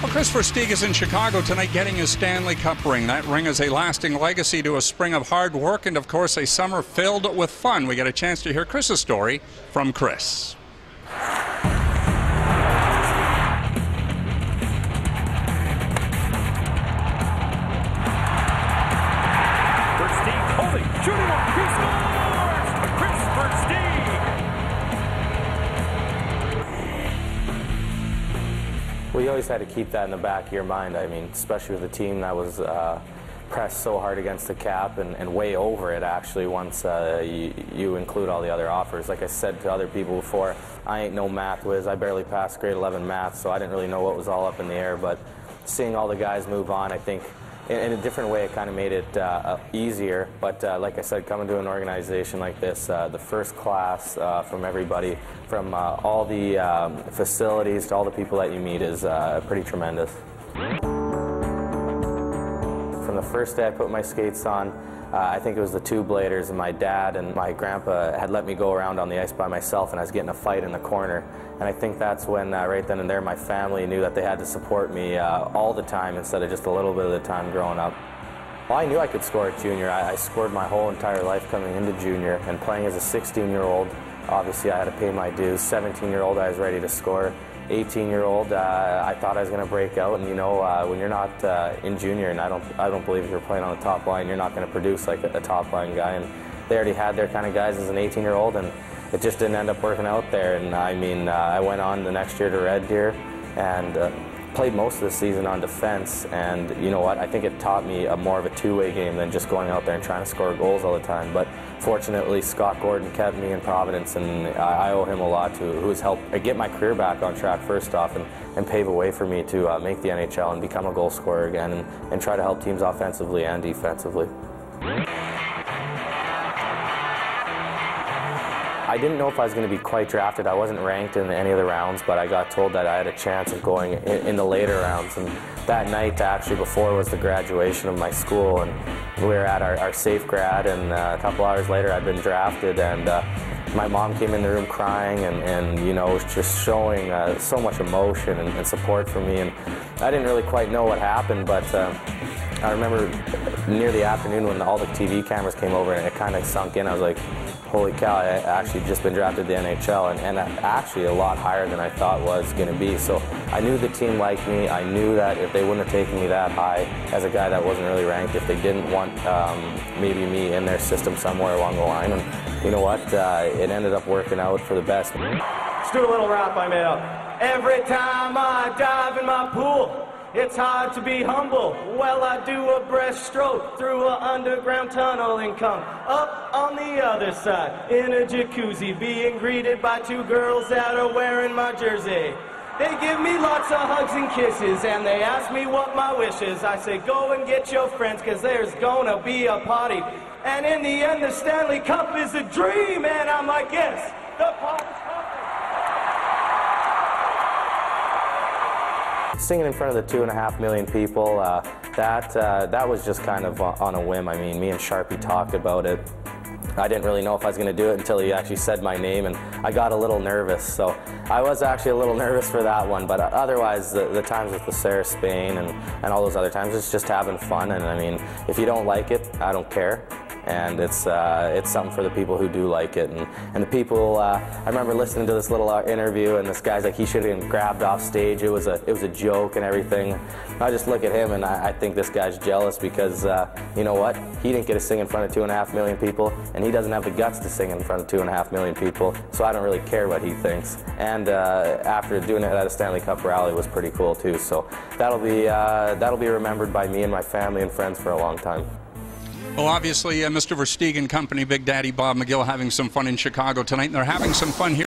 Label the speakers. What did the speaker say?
Speaker 1: Well, Chris Versteeg is in Chicago tonight getting his Stanley Cup ring. That ring is a lasting legacy to a spring of hard work and, of course, a summer filled with fun. We get a chance to hear Chris's story from Chris.
Speaker 2: Versteeg holding, shooting one, he scores! Chris Versteeg!
Speaker 3: Well, you always had to keep that in the back of your mind. I mean, especially with a team that was pressed so hard against the cap and way over it, actually, once you include all the other offers. Like I said to other people before, I ain't no math whiz. I barely passed grade 11 math, so I didn't really know what was all up in the air. But seeing all the guys move on, I think, in a different way, it kind of made it easier. But like I said, coming to an organization like this, the first class from everybody, from all the facilities to all the people that you meet is pretty tremendous. From the first day I put my skates on, I think it was the two bladers, and my dad and my grandpa had let me go around on the ice by myself, and I was getting a fight in the corner. And I think that's when, right then and there, my family knew that they had to support me all the time instead of just a little bit of the time growing up. Well, I knew I could score at junior. I scored my whole entire life coming into junior, and playing as a 16-year-old, obviously I had to pay my dues. 17-year-old, I was ready to score. 18-year-old, I thought I was going to break out, and you know, when you're not in junior, and I don't believe if you're playing on the top line, you're not going to produce like a top line guy. And they already had their kind of guys as an 18-year-old, and it just didn't end up working out there. And I mean, I went on the next year to Red Deer and played most of the season on defense. And you know what? I think it taught me more of a two-way game than just going out there and trying to score goals all the time. But fortunately, Scott Gordon kept me in Providence, and I owe him a lot, who has helped get my career back on track first off, and pave a way for me to make the NHL and become a goal scorer again, and try to help teams offensively and defensively. I didn't know if I was going to be quite drafted. I wasn't ranked in any of the rounds, but I got told that I had a chance of going in the later rounds. And that night, actually, before was the graduation of my school, and we were at our safe grad, and a couple hours later I'd been drafted, and my mom came in the room crying and you know, was just showing so much emotion and support for me. And I didn't really quite know what happened, but I remember near the afternoon when all the TV cameras came over and it kind of sunk in. I was like, holy cow, I actually just been drafted to the NHL, and actually a lot higher than I thought was going to be. So I knew the team liked me. I knew that if they wouldn't have taken me that high as a guy that wasn't really ranked, if they didn't want maybe me in their system somewhere along the line. And you know what? It ended up working out for the best.
Speaker 2: Let's do a little rap I made up. Every time I dive in my pool, it's hard to be humble. Well, I do a breaststroke through an underground tunnel and come up on the other side in a jacuzzi, being greeted by two girls that are wearing my jersey. They give me lots of hugs and kisses, and they ask me what my wish is. I say, go and get your friends, 'cause there's gonna be a party. And in the end, the Stanley Cup is a dream, and I'm like, yes, the party's coming.
Speaker 3: Singing in front of the 2.5 million people, that was just kind of on a whim. I mean, me and Sharpie talked about it. I didn't really know if I was going to do it until he actually said my name, and I got a little nervous. So I was actually a little nervous for that one, but otherwise the times with the Sarah Spain and all those other times, it's just having fun. And I mean, if you don't like it, I don't care. And it's something for the people who do like it. And the people, I remember listening to this little interview, and this guy's like, he should have been grabbed off stage. It was a joke and everything. I just look at him, and I think this guy's jealous because, you know what? He didn't get to sing in front of 2.5 million people, and he doesn't have the guts to sing in front of 2.5 million people, so I don't really care what he thinks. And after doing it at a Stanley Cup rally was pretty cool too, so that'll be remembered by me and my family and friends for a long time.
Speaker 1: Well, obviously, Mr. Versteeg and company, Big Daddy Bob McGill, having some fun in Chicago tonight, and they're having some fun here.